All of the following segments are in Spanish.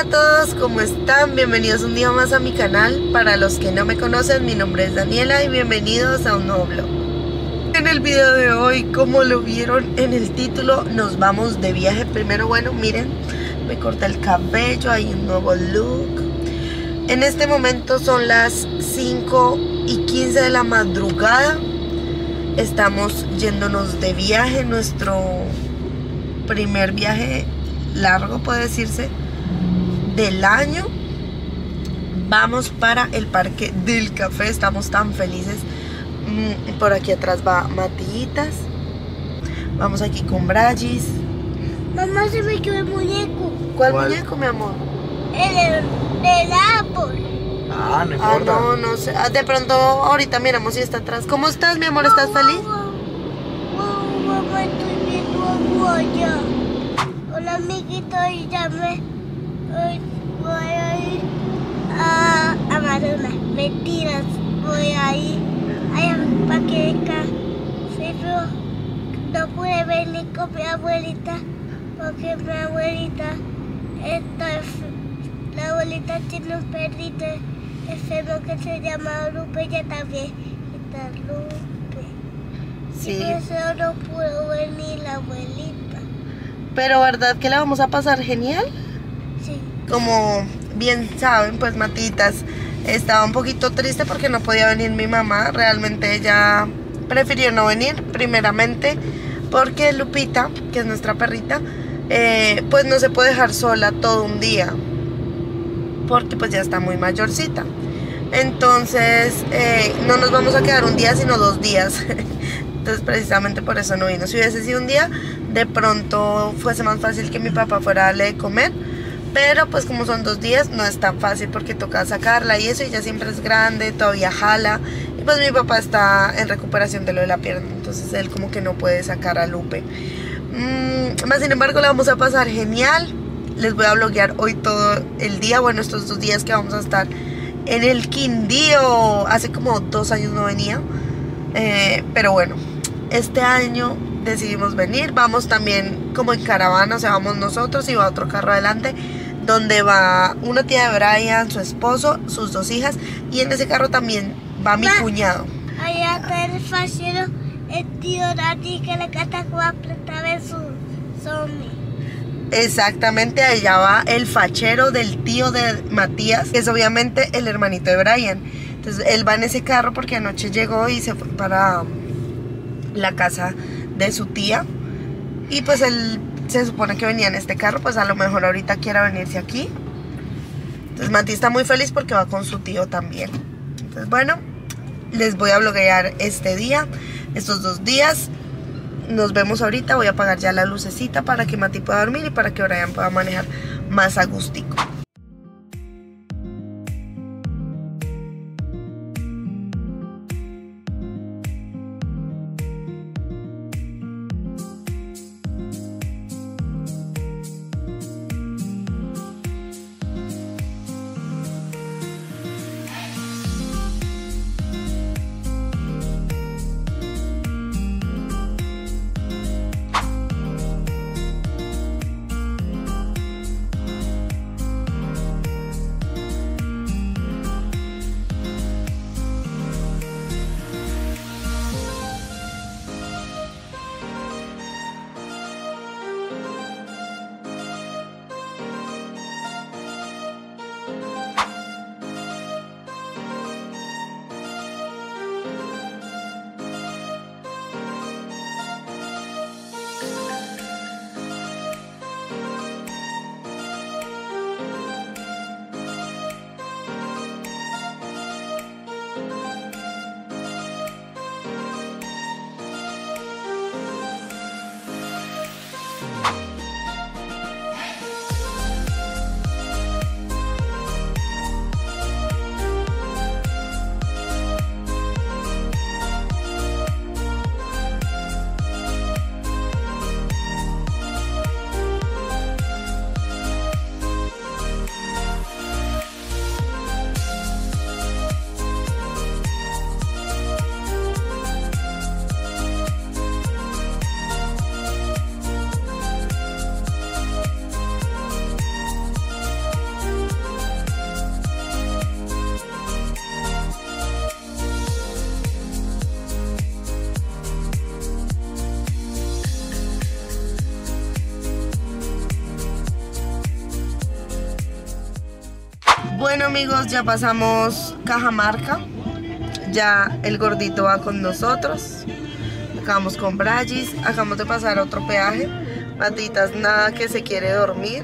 todos, ¿cómo están? Bienvenidos un día más a mi canal. Para los que no me conocen, mi nombre es Daniela y bienvenidos a un nuevo vlog. En el video de hoy, como lo vieron en el título, nos vamos de viaje. Primero, bueno, miren, me corté el cabello, hay un nuevo look. En este momento son las 5:15 de la madrugada. Estamos yéndonos de viaje, nuestro primer viaje largo, puede decirse, del año. Vamos para el Parque del Café, estamos tan felices. Por aquí atrás va Matillitas. Vamos aquí con Brayis. Mamá, se me quedó el muñeco. ¿Cuál muñeco, mi amor? El del árbol. Ah, no importa. No sé. De pronto ahorita miramos si está atrás. ¿Cómo estás, mi amor? ¿Estás feliz? Mamá, estoy viendo agua allá. Hola, amiguito, y ya voy a ir a Amazonas. Mentiras, voy a ir al Parque del Café, pero no pude venir con mi abuelita porque mi abuelita la abuelita tiene un perrito enfermo que se llama Lupe, ella también está Lupe. Sí. Y por eso no pudo venir la abuelita. Pero ¿verdad que la vamos a pasar genial? Sí. Como bien saben, pues Matitas estaba un poquito triste porque no podía venir mi mamá. Realmente ella prefirió no venir, primeramente porque Lupita, que es nuestra perrita, pues no se puede dejar sola todo un día, porque pues ya está muy mayorcita. Entonces no nos vamos a quedar un día, sino 2 días. Entonces precisamente por eso no vino. Si hubiese sido un día, de pronto fuese más fácil que mi papá fuera a darle de comer. Pero pues como son 2 días, no es tan fácil porque toca sacarla y eso. Y ya siempre es grande, todavía jala. Y pues mi papá está en recuperación de lo de la pierna. Entonces él como que no puede sacar a Lupe. Más sin embargo la vamos a pasar genial. Les voy a vloguear hoy todo el día. Bueno, estos 2 días que vamos a estar en el Quindío. Hace como 2 años no venía. Pero bueno, este año decidimos venir. Vamos también como en caravana, o sea, vamos nosotros y va otro carro adelante, donde va una tía de Brian, su esposo, sus 2 hijas, y en ese carro también va mi cuñado. Allá está el fachero, el tío Dani, que le canta como apretar en su zombie. Exactamente, allá va el fachero del tío de Matías, que es obviamente el hermanito de Brian. Entonces él va en ese carro porque anoche llegó y se fue para la casa de su tía. Y pues él se supone que venía en este carro, pues a lo mejor ahorita quiera venirse aquí. Entonces Mati está muy feliz porque va con su tío también. Entonces bueno, les voy a vloguear este día, estos 2 días. Nos vemos ahorita, voy a apagar ya la lucecita para que Mati pueda dormir y para que Brian pueda manejar más a gustico. Bueno amigos, ya pasamos Cajamarca. Ya el gordito va con nosotros. Acabamos con Brayis. Acabamos de pasar otro peaje. Matitas nada que se quiere dormir.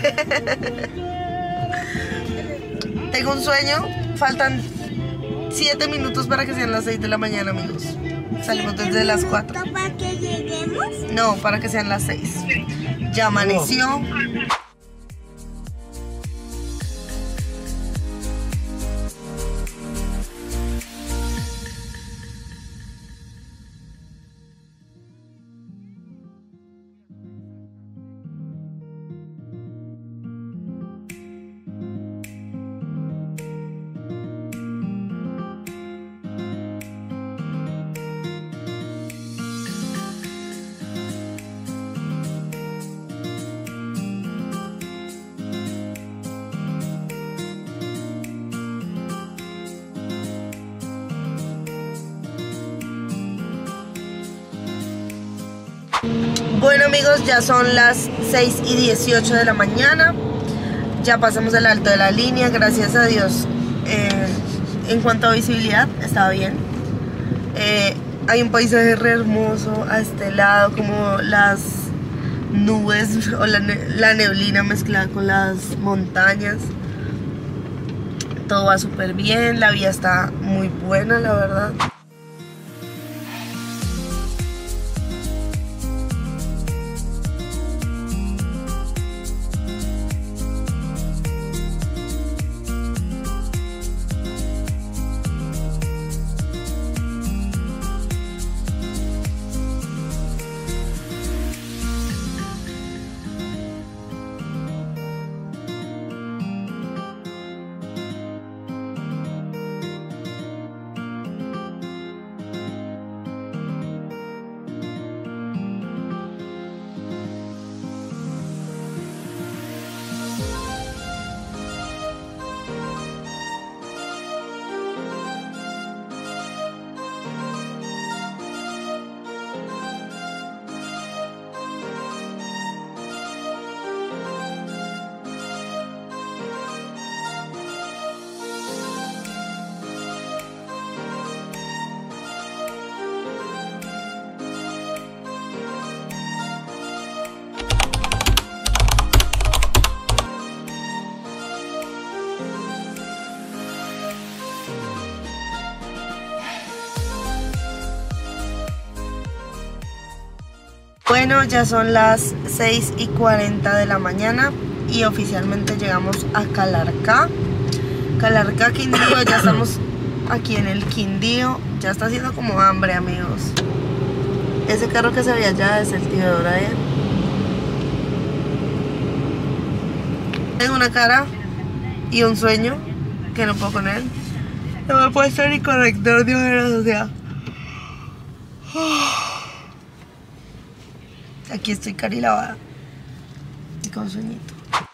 Tengo un sueño. Faltan 7 minutos para que sean las 6 de la mañana, amigos. Salimos desde las 4. ¿Para que lleguemos? No, para que sean las 6. Ya amaneció. Bueno amigos, ya son las 6:18 de la mañana. Ya pasamos el alto de la línea, gracias a Dios. En cuanto a visibilidad, está bien. Hay un paisaje re hermoso a este lado, como las nubes o la neblina mezclada con las montañas. Todo va súper bien, la vía está muy buena, la verdad. Bueno, ya son las 6:40 de la mañana y oficialmente llegamos a Calarcá. Calarcá, Quindío, ya estamos aquí en el Quindío. Ya está haciendo como hambre, amigos. Ese carro que se ve allá es el tío de Brian. Tengo una cara y un sueño que no puedo con él. No me he puesto ni corrector de ojeras, o sea. Aquí estoy carilavada y con sueñito.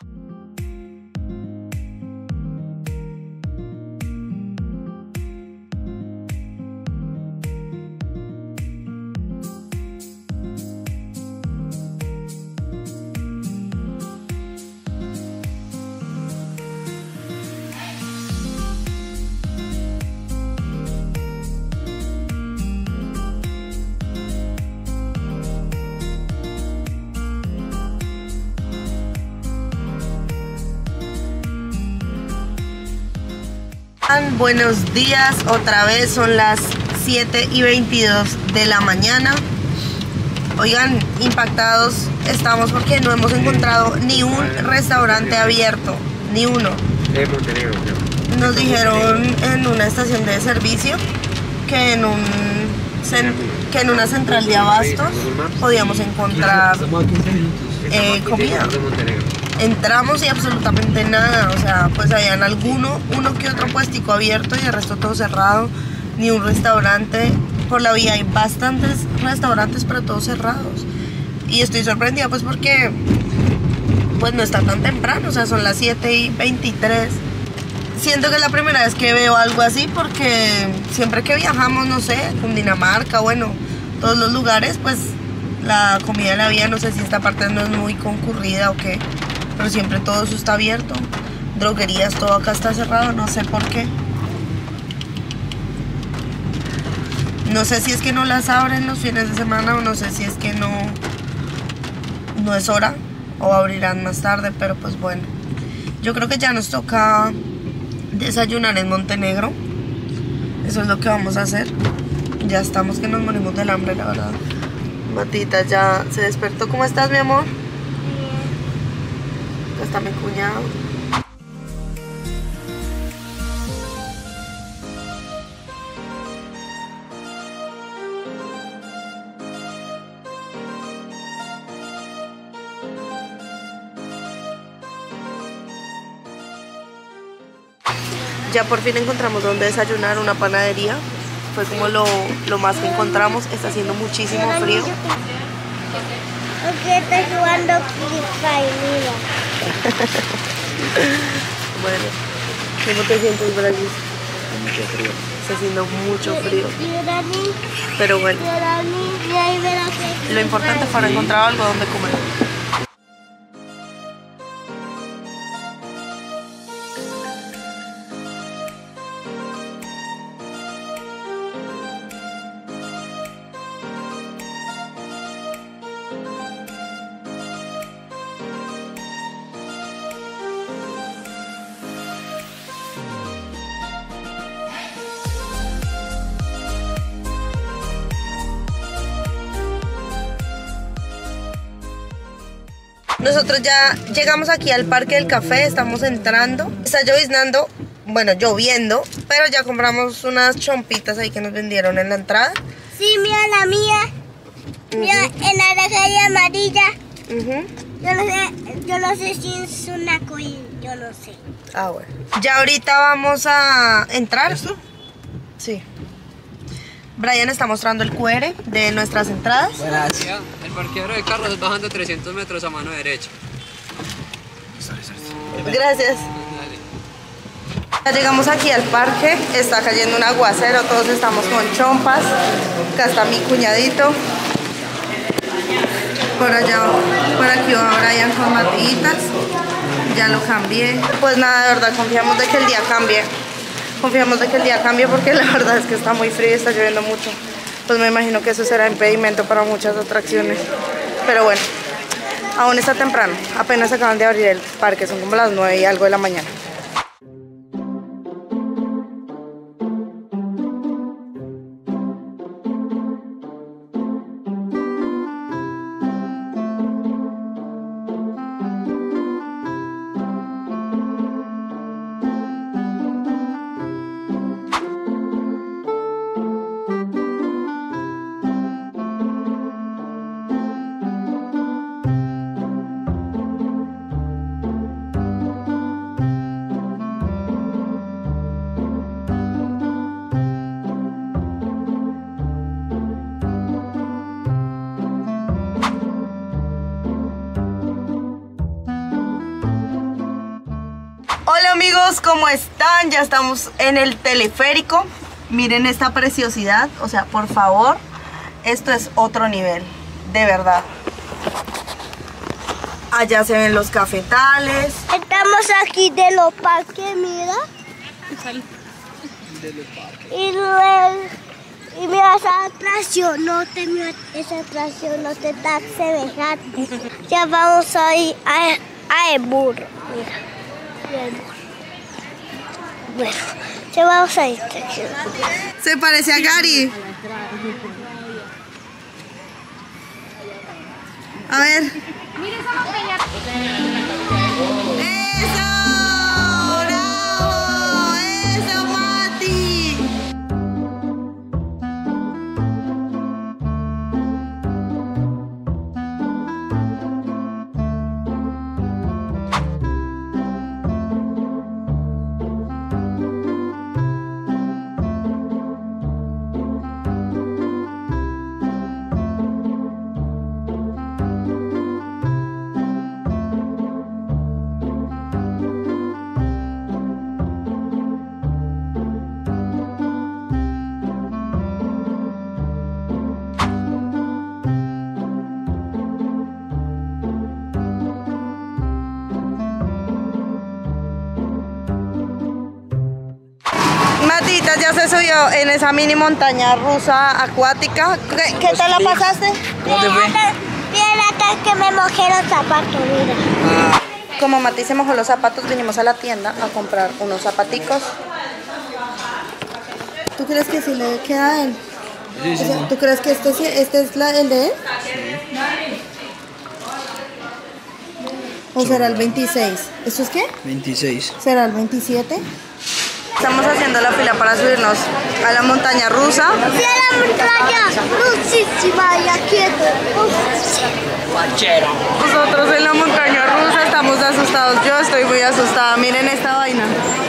Buenos días, otra vez son las 7:22 de la mañana. Oigan, impactados estamos porque no hemos encontrado ni un restaurante abierto, ni uno. Nos dijeron en una estación de servicio que en una central de abastos podíamos encontrar comida. Entramos y absolutamente nada, o sea, pues habían uno que otro puestico abierto y el resto todo cerrado, ni un restaurante. Por la vía hay bastantes restaurantes, pero todos cerrados. Y estoy sorprendida pues porque pues no está tan temprano, o sea, son las 7:23. Siento que es la primera vez que veo algo así porque siempre que viajamos, no sé, Cundinamarca, bueno, todos los lugares, pues la comida de la vía, no sé si esta parte no es muy concurrida o qué, pero siempre todo eso está abierto. droguerías, todo acá está cerrado, no sé por qué. No sé si es que no las abren los fines de semana o no sé si es que no es hora o abrirán más tarde, pero pues bueno. Yo creo que ya nos toca desayunar en Montenegro. Eso es lo que vamos a hacer. Ya estamos que nos morimos del hambre, la verdad. Matita ya se despertó. ¿Cómo estás, mi amor? Bien. Acá está mi cuñado. Ya por fin encontramos donde desayunar, una panadería. Fue como lo más que encontramos. Está haciendo muchísimo frío. Porque está jugando FIFA y mira. Bueno, ¿cómo te sientes, Brasil? Mucho frío. Está haciendo mucho frío. Pero bueno, lo importante fue encontrar algo donde comer. Nosotros ya llegamos aquí al Parque del Café, estamos entrando. Está lloviznando, bueno, lloviendo, pero ya compramos unas chompitas ahí que nos vendieron en la entrada. Sí, mira la mía. Mira, en naranja y amarilla. Yo no sé si es una coin, yo no sé. Ah, bueno. Ya ahorita vamos a entrar. ¿Esto? Sí. Brian está mostrando el QR de nuestras entradas. Gracias. El parqueadero de carros es bajando 300 metros a mano derecha. Gracias. Ya llegamos aquí al parque, está cayendo un aguacero, todos estamos con chompas. Acá está mi cuñadito. Por allá, por aquí va Brian con matillitas. Ya lo cambié. Pues nada, de verdad, confiamos de que el día cambie. Confiamos de que el día cambie porque la verdad es que está muy frío y está lloviendo mucho. Pues me imagino que eso será impedimento para muchas atracciones. Pero bueno, aún está temprano. Apenas acaban de abrir el parque, son como las 9 y algo de la mañana. Hola amigos, ¿cómo están? Ya estamos en el teleférico. Miren esta preciosidad, o sea, por favor, esto es otro nivel, de verdad. Allá se ven los cafetales. Estamos aquí de los parques, mira. Y mira esa atracción, esa atracción no te está semejante. Ya vamos a ir a el burro, mira. Bueno, ya vamos a ir. Se parece a Gary. A ver. ¡Eso! ¡Bravo! ¡Eso, Mati! Matita ya se subió en esa mini montaña rusa acuática. ¿Qué tal la pasaste? ¿Cómo te fue? Bien acá que me mojé los zapatos, mira. Como Mati se mojó los zapatos, vinimos a la tienda a comprar unos zapaticos. ¿Tú crees que sí le queda a él? Sí, sí. O sea, ¿tú crees que este es el de él? ¿O será el 26? ¿Esto es qué? 26. ¿Será el 27? Estamos haciendo la fila para subirnos a la montaña rusa. Sí, a la montaña rusísima y quieto. Nosotros en la montaña rusa estamos asustados. Yo estoy muy asustada. Miren esta vaina.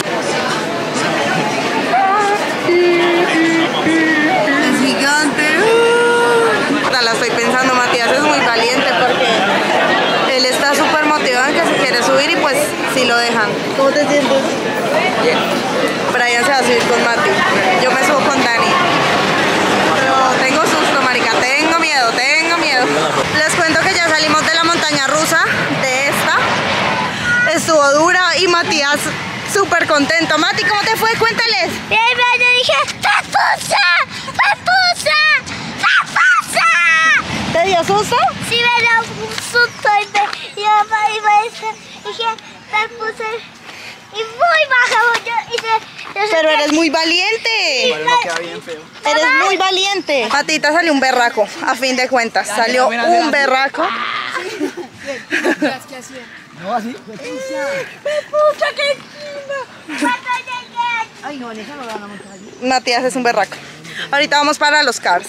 Es gigante. La estoy pensando, Matías es muy valiente porque él está súper motivado en que se quiere subir y pues si lo dejan. ¿Cómo te sientes? Bien. Brian se va a subir con Mati. Yo me subo con Dani. Pero tengo susto, marica. Tengo miedo, tengo miedo. Les cuento que ya salimos de la montaña rusa, de esta. Estuvo dura y Matías súper contento. Mati, ¿cómo te fue? Cuéntales. Y ahí yo dije, ¡papusa! ¡Papusa! ¡Papusa! ¿Te dio susto? Sí, me dio un susto y dije, papusa. Y muy baja, Pero eres muy valiente. Pero no queda bien feo. Eres muy valiente. Matita salió un berraco, a fin de cuentas. Salió un berraco. No, así. ¡Papusa, qué lindo! Cuando llegué. Ay, no, eso no ganamos allí. Matías es un berraco. Ahorita vamos para los cars.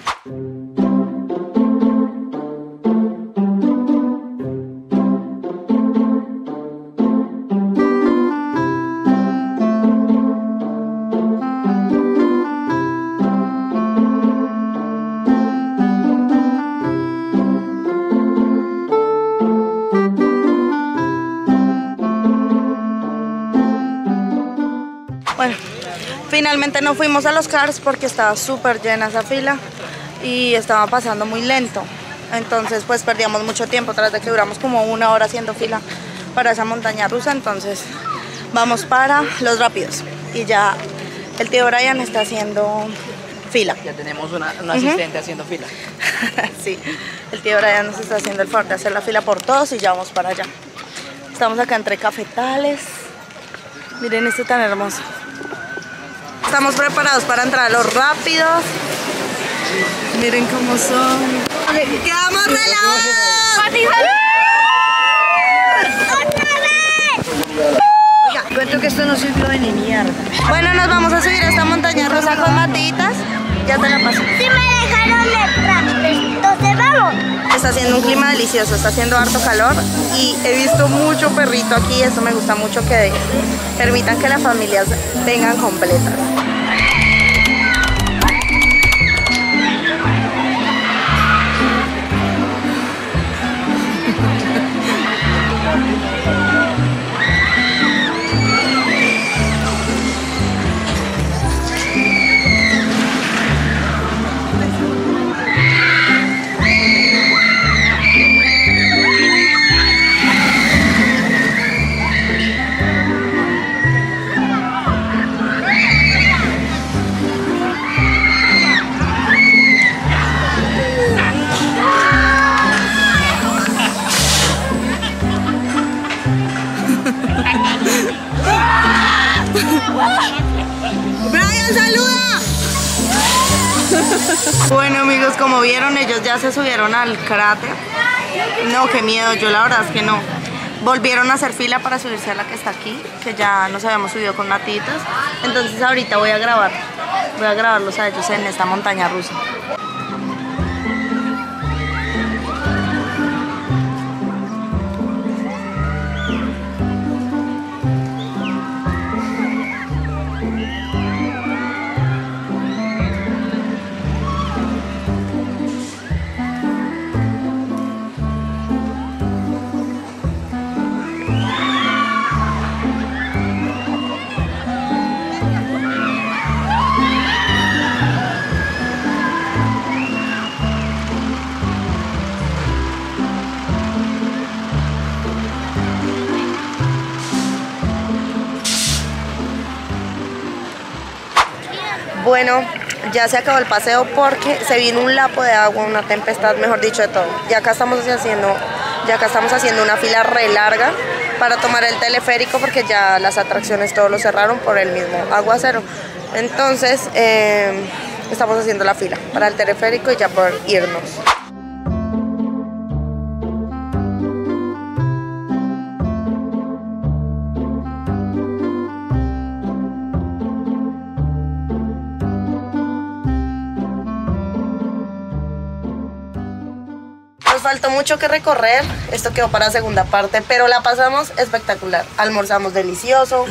Bueno, finalmente no fuimos a los cars porque estaba súper llena esa fila y estaba pasando muy lento. Entonces pues perdíamos mucho tiempo tras de que duramos como 1 hora haciendo fila para esa montaña rusa. Entonces vamos para los rápidos y ya el tío Brian está haciendo fila. Ya tenemos una asistente haciendo fila. Sí, el tío Brian nos está haciendo el favor de hacer la fila por todos y ya vamos para allá. Estamos acá entre cafetales. Miren este tan hermoso. Estamos preparados para entrar a los rápidos. Miren cómo son. ¡Quedamos relajados! ¡Otra vez! Oiga, cuento que esto no sirvió de ni mierda. Bueno, nos vamos a subir a esta montaña rusa con Matitas. Ya te la paso. Sí me dejaron entrar, entonces vamos. Está haciendo un clima delicioso, está haciendo harto calor y he visto mucho perrito aquí. Eso me gusta mucho, que permitan que las familias vengan completas. ¡Brian, saluda! Bueno, amigos, como vieron, ellos ya se subieron al cráter. No, qué miedo, yo la verdad es que no. Volvieron a hacer fila para subirse a la que está aquí, que ya nos habíamos subido con Matitas. Entonces ahorita voy a grabarlos a ellos en esta montaña rusa. Bueno, ya se acabó el paseo porque se vino un lapo de agua, una tempestad, mejor dicho, de todo. Ya acá estamos haciendo una fila re larga para tomar el teleférico porque ya las atracciones todos lo cerraron por el mismo aguacero. Entonces, estamos haciendo la fila para el teleférico y ya poder irnos. Nos faltó mucho que recorrer, esto quedó para segunda parte, pero la pasamos espectacular. Almorzamos delicioso.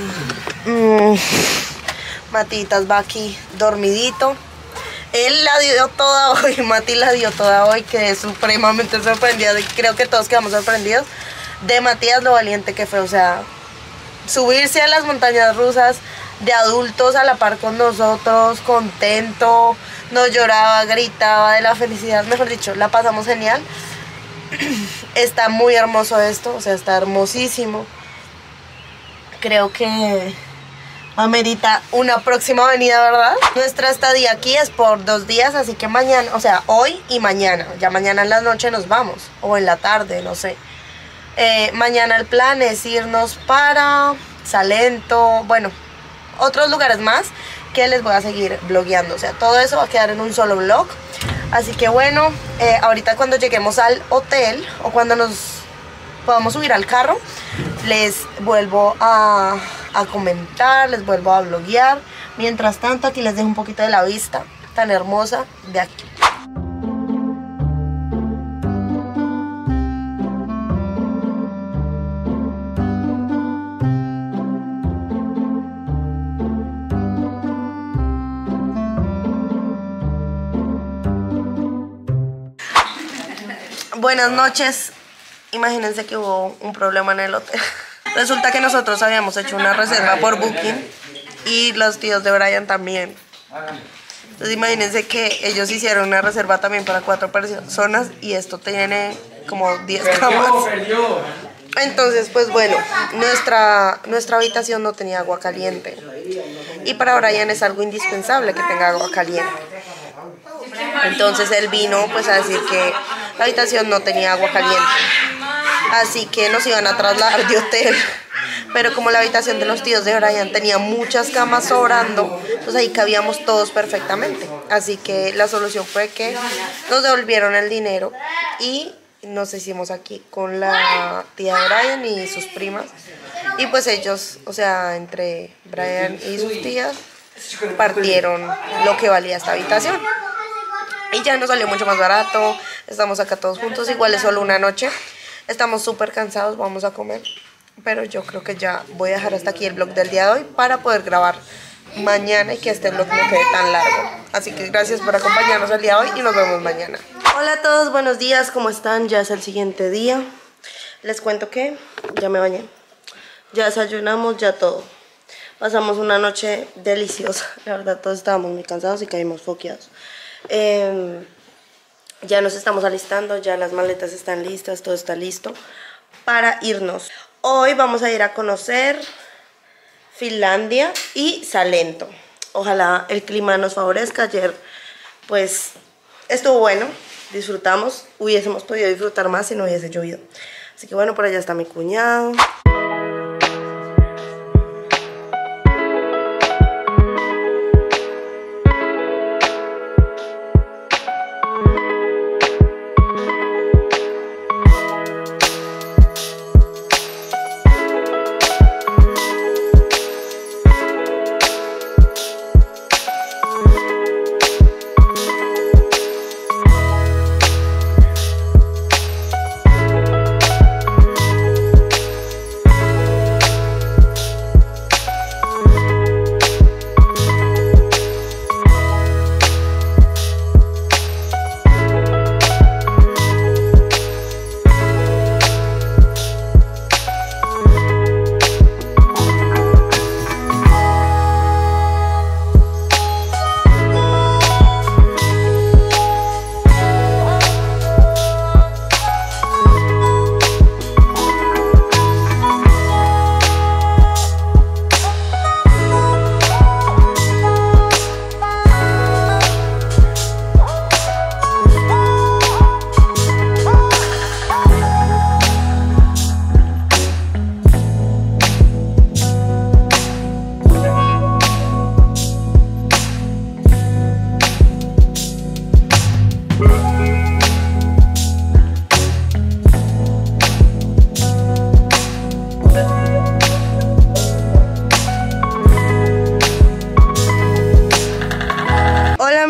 Matitas va aquí dormidito. Él la dio toda hoy, Mati la dio toda hoy, quedé supremamente sorprendida y creo que todos quedamos sorprendidos de Matías lo valiente que fue, o sea, subirse a las montañas rusas de adultos a la par con nosotros, contento, no lloraba, gritaba de la felicidad, mejor dicho, la pasamos genial. Está muy hermoso esto, o sea, está hermosísimo. Creo que amerita una próxima venida, ¿verdad? Nuestra estadía aquí es por 2 días, así que mañana, o sea, hoy y mañana. Ya mañana en la noche nos vamos, o en la tarde, no sé. Mañana el plan es irnos para Salento, bueno, otros lugares más que les voy a seguir vlogueando. O sea, todo eso va a quedar en un solo vlog. Así que bueno, ahorita cuando lleguemos al hotel o cuando nos podamos subir al carro, les vuelvo a comentar, les vuelvo a vloguear. Mientras tanto, aquí les dejo un poquito de la vista tan hermosa de aquí. Buenas noches. Imagínense que hubo un problema en el hotel. Resulta que nosotros habíamos hecho una reserva por Booking y los tíos de Brian también. Entonces imagínense que ellos hicieron una reserva también para 4 personas y esto tiene como 10 camas. Entonces pues bueno, nuestra habitación no tenía agua caliente. Y para Brian es algo indispensable que tenga agua caliente. Entonces él vino pues a decir que la habitación no tenía agua caliente. Así que nos iban a trasladar de hotel. Pero como la habitación de los tíos de Brian tenía muchas camas sobrando, pues ahí cabíamos todos perfectamente. Así que la solución fue que nos devolvieron el dinero y nos hicimos aquí con la tía de Brian y sus primas. Y pues ellos, o sea, entre Brian y sus tías, partieron lo que valía esta habitación. Y ya nos salió mucho más barato. Estamos acá todos juntos, igual es solo una noche. Estamos súper cansados, vamos a comer. Pero yo creo que ya voy a dejar hasta aquí el vlog del día de hoy para poder grabar mañana y que este vlog no quede tan largo. Así que gracias por acompañarnos el día de hoy y nos vemos mañana. Hola a todos, buenos días, ¿cómo están? Ya es el siguiente día. Les cuento que ya me bañé, ya desayunamos, ya todo. Pasamos una noche deliciosa, la verdad todos estábamos muy cansados y caímos foqueados. Ya nos estamos alistando, ya las maletas están listas, todo está listo para irnos. Hoy vamos a ir a conocer Finlandia y Salento. Ojalá el clima nos favorezca. Ayer pues estuvo bueno, disfrutamos. Hubiésemos podido disfrutar más si no hubiese llovido. Así que bueno, por allá está mi cuñado.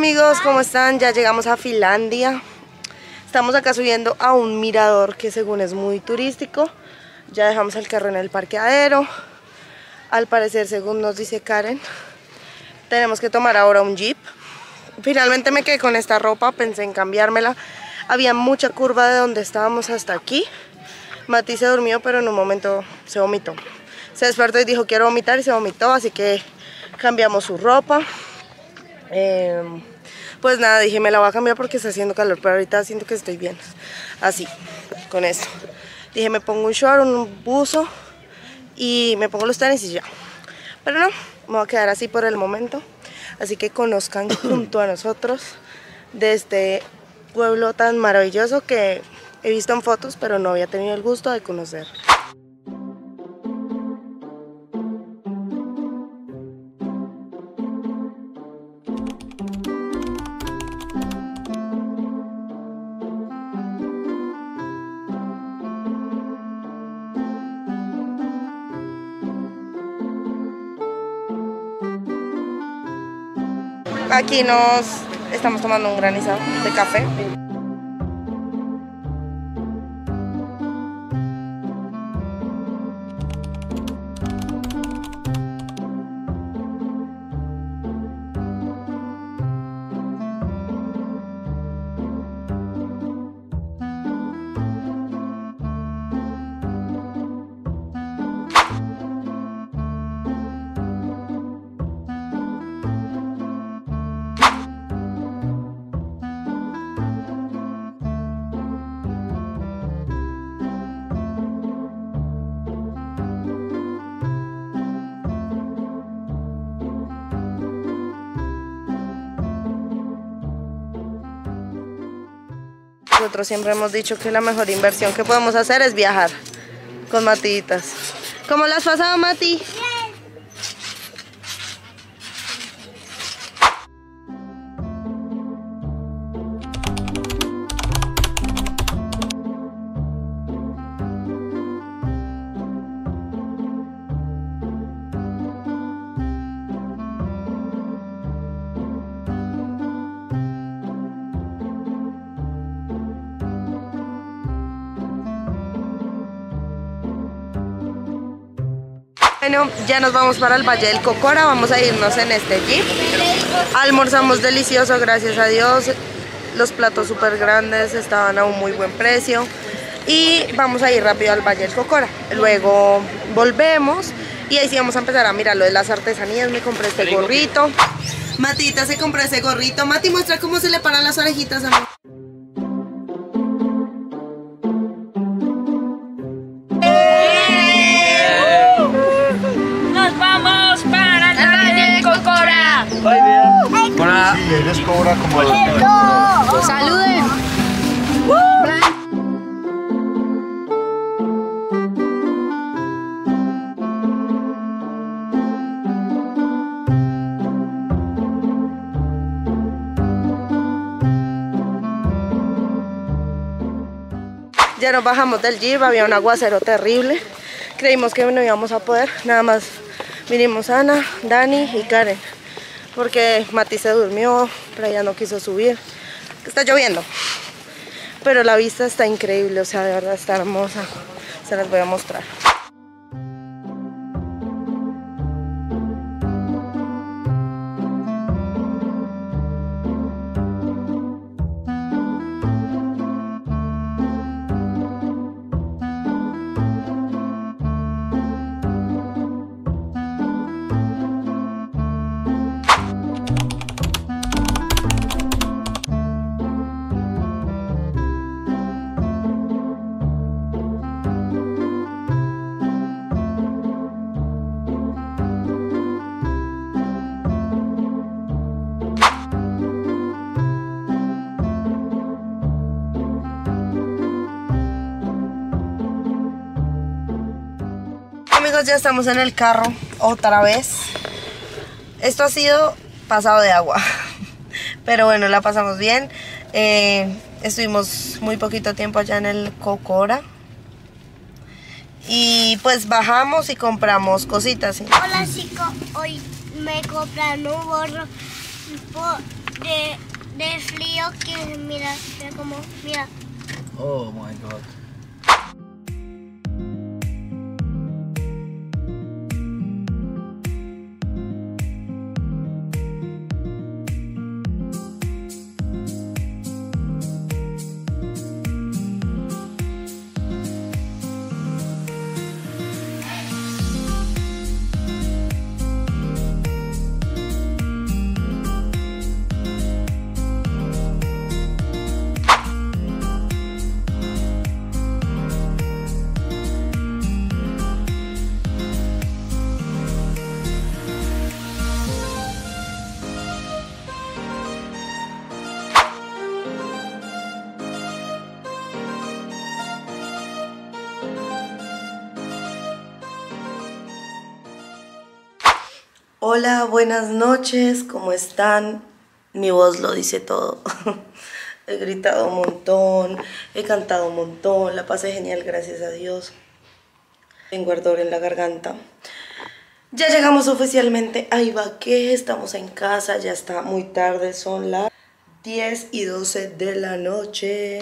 amigos, ¿cómo están? Ya llegamos a Finlandia. Estamos acá subiendo a un mirador que según es muy turístico. Ya dejamos el carro en el parqueadero. Al parecer, según nos dice Karen, tenemos que tomar ahora un jeep. Finalmente me quedé con esta ropa, pensé en cambiármela. Había mucha curva de donde estábamos hasta aquí. Mati se durmió, pero en un momento se vomitó. Se despertó y dijo quiero vomitar y se vomitó, así que cambiamos su ropa. Pues nada, dije me la voy a cambiar porque está haciendo calor, pero ahorita siento que estoy bien. Así, con esto. Dije me pongo un short, un buzo y me pongo los tenis y ya. Pero no, me voy a quedar así por el momento. Así que conozcan junto a nosotros de este pueblo tan maravilloso que he visto en fotos, pero no había tenido el gusto de conocer. Aquí nos estamos tomando un granizado de café. Nosotros siempre hemos dicho que la mejor inversión que podemos hacer es viajar con Matitas. ¿Cómo la has pasado, Mati? Bueno, ya nos vamos para el Valle del Cocora, vamos a irnos en este jeep. Almorzamos delicioso, gracias a Dios. Los platos súper grandes, estaban a un muy buen precio. Y vamos a ir rápido al Valle del Cocora. Luego volvemos y ahí sí vamos a empezar a mirar lo de las artesanías. Me compré este gorrito. Matita se compró ese gorrito. Mati, muestra cómo se le paran las orejitas a mí. Hola. Sí, eres cobra como el... ¡Saluden! Ya nos bajamos del jeep, había un aguacero terrible. Creímos que no íbamos a poder, nada más vinimos Ana, Dani y Karen. Porque Mati se durmió, pero ella no quiso subir. Está lloviendo. Pero la vista está increíble, o sea, de verdad está hermosa. Se las voy a mostrar. Amigos, ya estamos en el carro otra vez. Esto ha sido pasado de agua, pero bueno, la pasamos bien. Estuvimos muy poquito tiempo allá en el Cocora y pues bajamos y compramos cositas, ¿sí? Hola chicos, hoy me compraron un gorro de frío que mira como, mira. Oh my God. Hola, buenas noches, ¿cómo están? Mi voz lo dice todo. He gritado un montón, he cantado un montón, la pasé genial, gracias a Dios. Tengo ardor en la garganta. Ya llegamos oficialmente a Ibagué, estamos en casa, ya está muy tarde, son las 10:12 de la noche.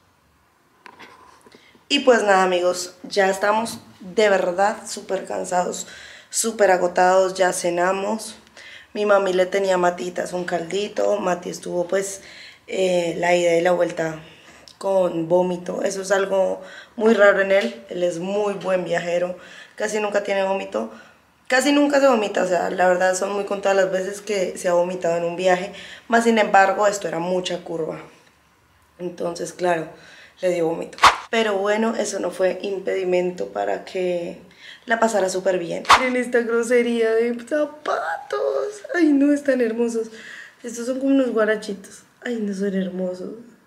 Y pues nada, amigos, ya estamos de verdad súper cansados, súper agotados, ya cenamos. Mi mami le tenía a Matitas un caldito, Mati estuvo pues la ida y la vuelta con vómito. Eso es algo muy raro en él es muy buen viajero, casi nunca tiene vómito, casi nunca se vomita, o sea, la verdad son muy contadas las veces que se ha vomitado en un viaje, más sin embargo esto era mucha curva, entonces claro, le dio vómito. Pero bueno, eso no fue impedimento para que la pasara súper bien. Miren esta grosería de zapatos. Ay, no, están hermosos. Estos son como unos guarachitos. Ay, no, son hermosos.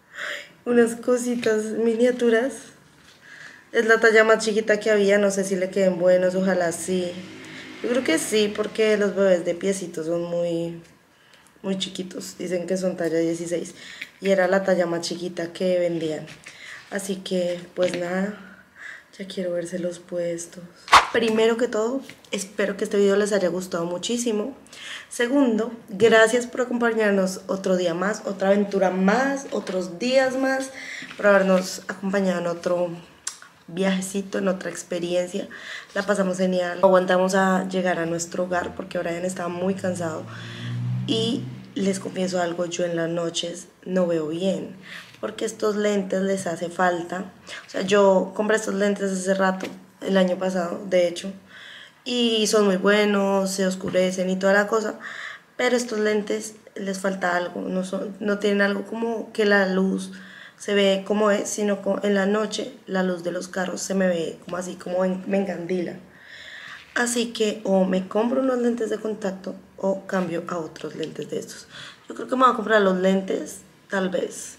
Unas cositas miniaturas. Es la talla más chiquita que había. No sé si le queden buenos, ojalá sí. Yo creo que sí, porque los bebés de piecitos son muy chiquitos. Dicen que son talla 16. Y era la talla más chiquita que vendían. Así que, pues nada, ya quiero vérselos puestos. Primero que todo, espero que este video les haya gustado muchísimo. Segundo, gracias por acompañarnos otro día más, otra aventura más, otros días más, por habernos acompañado en otro viajecito, en otra experiencia. La pasamos genial. Aguantamos a llegar a nuestro hogar porque Brian estaba muy cansado. Y les confieso algo, yo en las noches no veo bien, porque estos lentes les hace falta. O sea, yo compré estos lentes hace rato, el año pasado, de hecho, y son muy buenos, se oscurecen y toda la cosa, pero estos lentes les falta algo, no tienen algo como que la luz se ve como es, sino en la noche la luz de los carros se me ve como así, como me encandila. Así que o me compro unos lentes de contacto o cambio a otros lentes de estos. Yo creo que me voy a comprar los lentes, tal vez.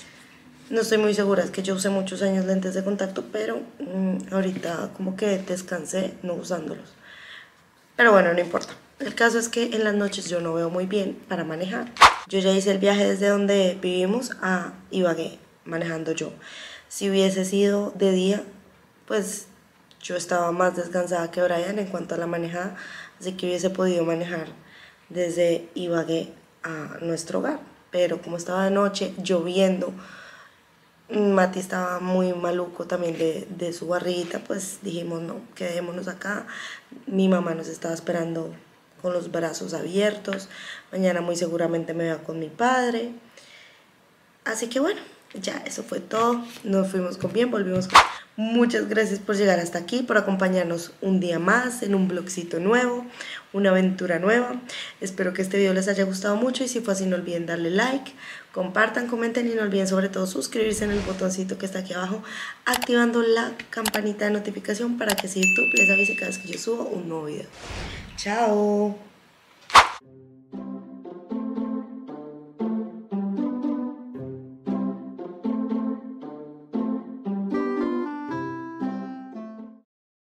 No estoy muy segura, es que yo usé muchos años lentes de contacto, pero ahorita como que descansé no usándolos. Pero bueno, no importa. El caso es que en las noches yo no veo muy bien para manejar. Yo ya hice el viaje desde donde vivimos a Ibagué, manejando yo. Si hubiese sido de día, pues yo estaba más descansada que Brian en cuanto a la manejada, así que hubiese podido manejar desde Ibagué a nuestro hogar. Pero como estaba de noche, lloviendo, Mati estaba muy maluco también de su barriguita, pues dijimos no, quedémonos acá. Mi mamá nos estaba esperando con los brazos abiertos. Mañana muy seguramente me vea con mi padre. Así que bueno, ya eso fue todo. Nos fuimos con bien, volvimos con... Muchas gracias por llegar hasta aquí, por acompañarnos un día más en un vlogcito nuevo, una aventura nueva. Espero que este video les haya gustado mucho y si fue así no olviden darle like, compartan, comenten y no olviden sobre todo suscribirse en el botoncito que está aquí abajo, activando la campanita de notificación para que así YouTube les avise cada vez que yo subo un nuevo video. ¡Chao!